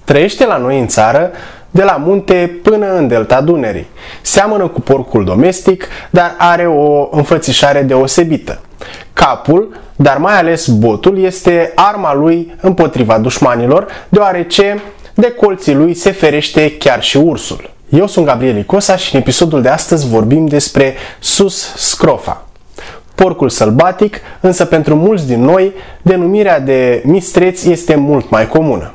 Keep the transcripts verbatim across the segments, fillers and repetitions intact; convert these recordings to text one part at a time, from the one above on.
Trăiește la noi în țară, de la munte până în delta Dunării. Seamănă cu porcul domestic, dar are o înfățișare deosebită. Capul, dar mai ales botul, este arma lui împotriva dușmanilor, deoarece de colții lui se ferește chiar și ursul. Eu sunt Gabriel Icosa și în episodul de astăzi vorbim despre sus scrofa. Porcul sălbatic, însă pentru mulți din noi, denumirea de mistreț este mult mai comună.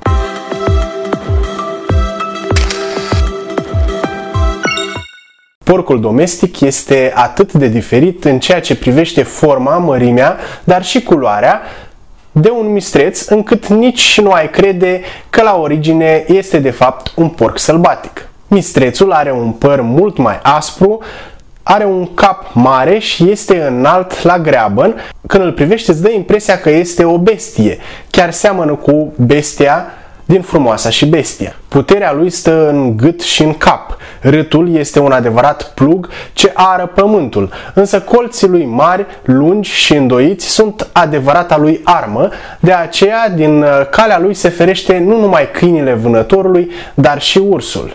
Porcul domestic este atât de diferit în ceea ce privește forma, mărimea, dar și culoarea, de un mistreț, încât nici nu ai crede că la origine este de fapt un porc sălbatic. Mistrețul are un păr mult mai aspru, are un cap mare și este înalt la greabăn. Când îl privești îți dă impresia că este o bestie, chiar seamănă cu bestia din Frumoasa și Bestia. Puterea lui stă în gât și în cap. Râtul este un adevărat plug ce ară pământul, însă colții lui mari, lungi și îndoiți sunt adevărata lui armă, de aceea din calea lui se ferește nu numai câinile vânătorului, dar și ursul.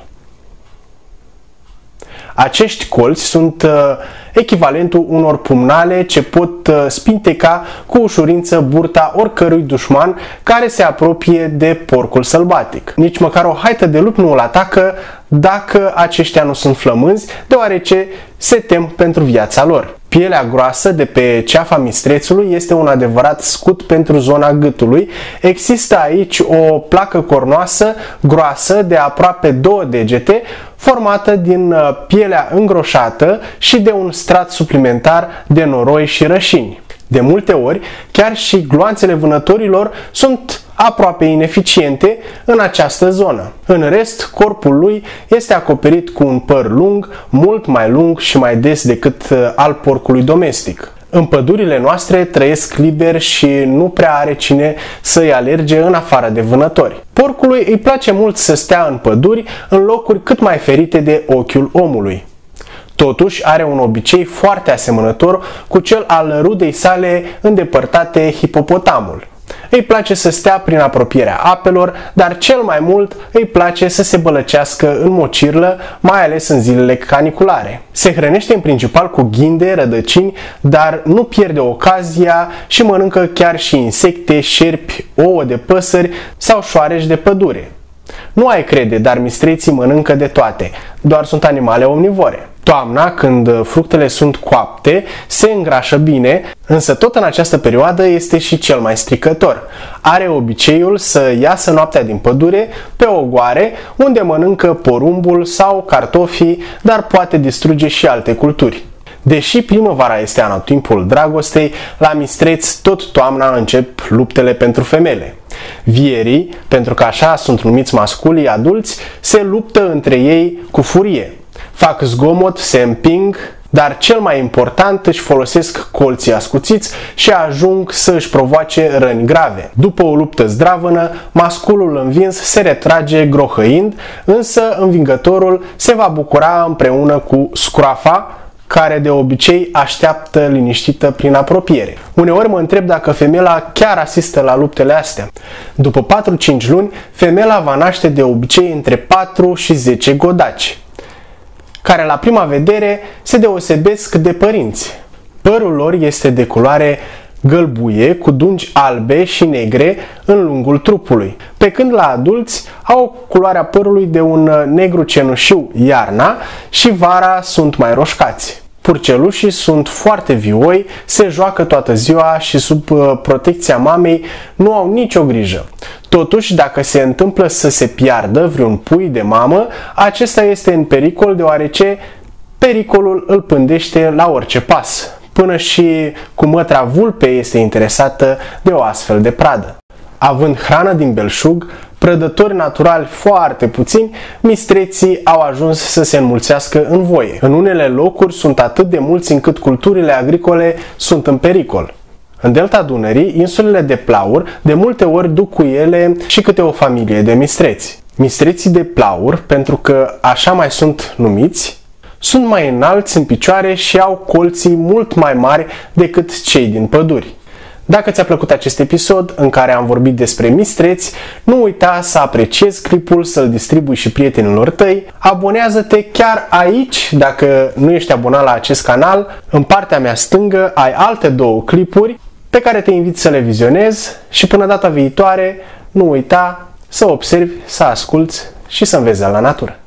Acești colți sunt uh, echivalentul unor pumnale ce pot uh, spinteca cu ușurință burta oricărui dușman care se apropie de porcul sălbatic. Nici măcar o haită de lup nu îl atacă dacă aceștia nu sunt flămânzi, deoarece se tem pentru viața lor. Pielea groasă de pe ceafa mistrețului este un adevărat scut pentru zona gâtului. Există aici o placă cornoasă groasă de aproape două degete, formată din pielea îngroșată și de un strat suplimentar de noroi și rășini. De multe ori, chiar și gloanțele vânătorilor sunt aproape ineficiente în această zonă. În rest, corpul lui este acoperit cu un păr lung, mult mai lung și mai des decât al porcului domestic. În pădurile noastre trăiesc liber și nu prea are cine să-i alerge în afară de vânători. Porcului îi place mult să stea în păduri, în locuri cât mai ferite de ochiul omului. Totuși are un obicei foarte asemănător cu cel al rudei sale îndepărtate, hipopotamul. Îi place să stea prin apropierea apelor, dar cel mai mult îi place să se bălăcească în mocirlă, mai ales în zilele caniculare. Se hrănește în principal cu ghinde, rădăcini, dar nu pierde ocazia și mănâncă chiar și insecte, șerpi, ouă de păsări sau șoareci de pădure. Nu ai crede, dar mistreții mănâncă de toate, doar sunt animale omnivore. Toamna, când fructele sunt coapte, se îngrașă bine, însă tot în această perioadă este și cel mai stricător. Are obiceiul să iasă noaptea din pădure pe ogoare, unde mănâncă porumbul sau cartofii, dar poate distruge și alte culturi. Deși primăvara este anotimpul dragostei, la mistreț tot toamna încep luptele pentru femele. Vierii, pentru că așa sunt numiți masculii adulți, se luptă între ei cu furie. Fac zgomot, se împing, dar cel mai important își folosesc colții ascuțiți și ajung să își provoace răni grave. După o luptă zdravănă, masculul învins se retrage grohăind, însă învingătorul se va bucura împreună cu scroafa, care de obicei așteaptă liniștită prin apropiere. Uneori mă întreb dacă femela chiar asistă la luptele astea. După patru-cinci luni, femela va naște de obicei între patru și zece godaci, care la prima vedere se deosebesc de părinți. Părul lor este de culoare gălbuie, cu dungi albe și negre în lungul trupului, pe când la adulți au culoarea părului de un negru cenușiu iarna și vara sunt mai roșcați. Purcelușii sunt foarte vioi, se joacă toată ziua și sub protecția mamei nu au nicio grijă. Totuși, dacă se întâmplă să se piardă vreun pui de mamă, acesta este în pericol, deoarece pericolul îl pândește la orice pas. Până și cu mătra vulpe este interesată de o astfel de pradă. Având hrană din belșug, prădători naturali foarte puțini, mistreții au ajuns să se înmulțească în voie. În unele locuri sunt atât de mulți încât culturile agricole sunt în pericol. În delta Dunării, insulele de Plaur de multe ori duc cu ele și câte o familie de mistreți. Mistreții de Plaur, pentru că așa mai sunt numiți, sunt mai înalți în picioare și au colții mult mai mari decât cei din păduri. Dacă ți-a plăcut acest episod în care am vorbit despre mistreți, nu uita să apreciezi clipul, să-l distribui și prietenilor tăi. Abonează-te chiar aici dacă nu ești abonat la acest canal. În partea mea stângă ai alte două clipuri pe care te invit să le vizionezi și până data viitoare nu uita să observi, să asculți și să înveți de la natură.